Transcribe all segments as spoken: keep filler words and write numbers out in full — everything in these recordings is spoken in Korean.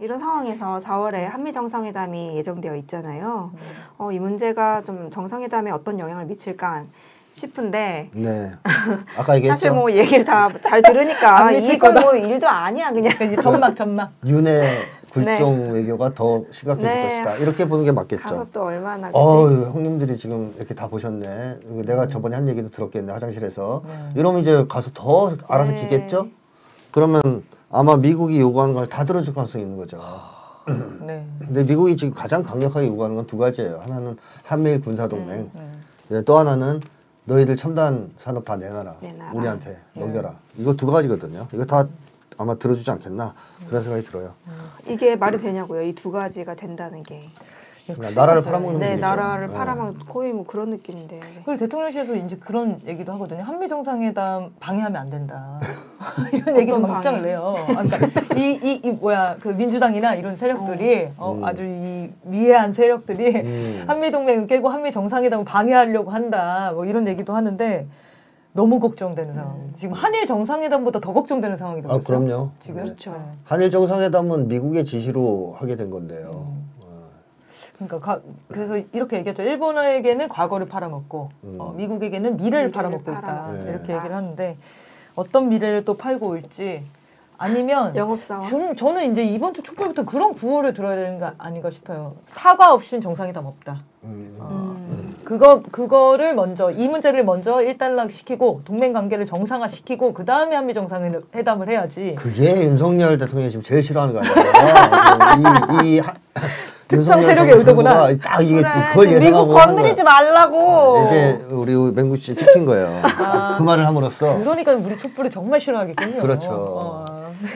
이런 상황에서 사월에 한미 정상회담이 예정되어 있잖아요. 음. 어, 이 문제가 좀 정상회담에 어떤 영향을 미칠까 싶은데 네. 아까 얘기했죠. 사실 뭐 얘기를 다 잘 들으니까 이건 뭐 일도 아니야 그냥. 이제 전막 전막. 윤회 굴종 네. 외교가 더 심각해질 네. 것이다. 이렇게 보는 게 맞겠죠. 가서 또 얼마나 그치? 어, 형님들이 지금 이렇게 다 보셨네. 내가 저번에 한 얘기도 들었겠네, 화장실에서. 네. 이러면 이제 가서 더 알아서 네. 기겠죠? 그러면 아마 미국이 요구하는 걸 다 들어줄 가능성이 있는 거죠. 네. 근데 미국이 지금 가장 강력하게 요구하는 건 두 가지예요. 하나는 한미일 군사동맹. 네. 네, 또 하나는 너희들 첨단 산업 다 내놔라. 내놔라. 우리한테 네. 넘겨라. 이거 두 가지거든요. 이거 다 아마 들어주지 않겠나 그런 생각이 들어요. 이게 말이 되냐고요. 이 두 가지가 된다는 게. 그러니까 나라를 팔아먹는 네, 분이죠. 나라를 네. 팔아먹는 거의 뭐 그런 느낌인데. 그리고 대통령실에서 이제 그런 얘기도 하거든요. 한미 정상회담 방해하면 안 된다. 이런 얘기도 막 입장을 내요. 아, 그러니까 이, 이, 이 뭐야 그 민주당이나 이런 세력들이 어, 어, 음. 아주 이 미해한 세력들이 음. 한미 동맹을 깨고 한미 정상회담을 방해하려고 한다. 뭐 이런 얘기도 하는데 너무 걱정되는 상황. 지금 한일 정상회담보다 더 걱정되는 상황이 되고 아, 있어요. 그럼요. 지금 그렇죠. 네. 한일 정상회담은 미국의 지시로 하게 된 건데요. 음. 그러니까 가, 그래서 이렇게 얘기했죠. 일본에게는 과거를 팔아먹고 음. 어, 미국에게는 미래를 미래를 팔아먹고 있다. 팔아먹고 네. 이렇게 얘기를 하는데 어떤 미래를 또 팔고 올지 아니면 영업사원. 저는, 저는 이제 이번 주 촛불부터 그런 구호를 들어야 되는 거 아닌가 싶어요. 사과 없이는 정상회담 없다. 음. 어, 음. 그거 그거를 먼저 이 문제를 먼저 일단락 시키고 동맹 관계를 정상화 시키고 그 다음에 한미 정상회담을 해야지. 그게 윤석열 대통령이 지금 제일 싫어하는 거 아니에요? 이, 이 하, 특정 윤석열 세력의 정- 의도구나. 정부가 딱 이게 그래, 그걸 지금 예상하고 미국 하는 건드리지 거야. 말라고. 이제 우리 맹구 씨 찍힌 거예요. 아. 그 말을 함으로써 그러니까 우리 촛불을 정말 싫어하겠군요. 그렇죠. 어.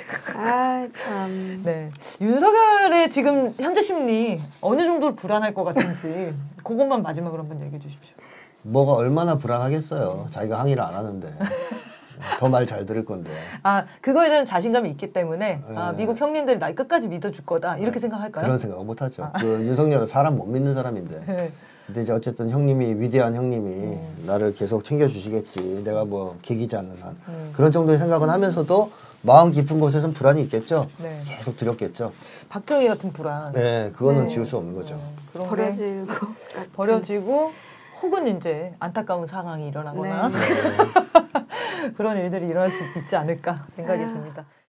아 참. 네. 윤석열의 지금 현재 심리 어느 정도로 불안할 것 같은지 그것만 마지막으로 한번 얘기해 주십시오. 뭐가 얼마나 불안하겠어요. 자기가 항의를 안 하는데 더 말 잘 들을 건데. 아 그거에 대한 자신감이 있기 때문에 아, 네. 미국 형님들이 날 끝까지 믿어줄 거다 이렇게 생각할까요? 그런 생각은 못하죠. 그 윤석열은 사람 못 믿는 사람인데. 네. 근데 이제 어쨌든 형님이 위대한 형님이 음. 나를 계속 챙겨주시겠지. 내가 뭐 계기지 않는 한 음. 그런 정도의 생각은 하면서도 마음 깊은 곳에선 불안이 있겠죠. 네. 계속 두렵겠죠. 박정희 같은 불안. 네, 그거는 네. 지울 수 없는 거죠. 음, 그런 게 버려지고 같은. 버려지고 혹은 이제 안타까운 상황이 일어나거나 네. 네. 그런 일들이 일어날 수 있지 않을까 생각이 아. 듭니다.